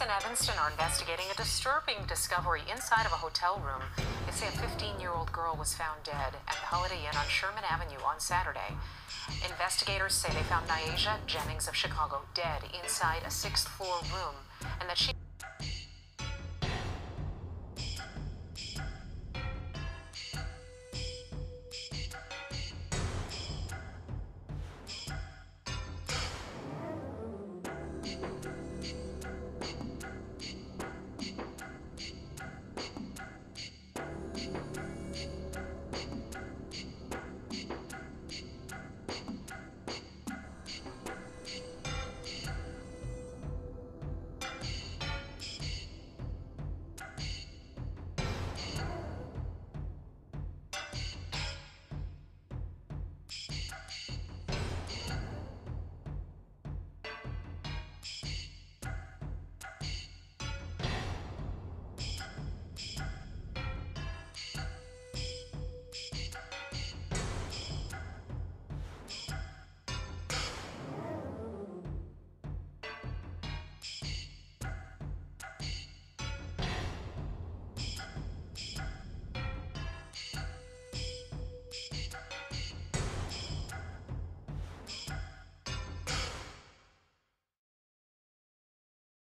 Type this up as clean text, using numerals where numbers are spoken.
in Evanston are investigating a disturbing discovery inside of a hotel room. They say a 15-year-old girl was found dead at the Holiday Inn on Sherman Avenue on Saturday. Investigators say they found Nyasia Jennings of Chicago dead inside a 6th-floor room and that she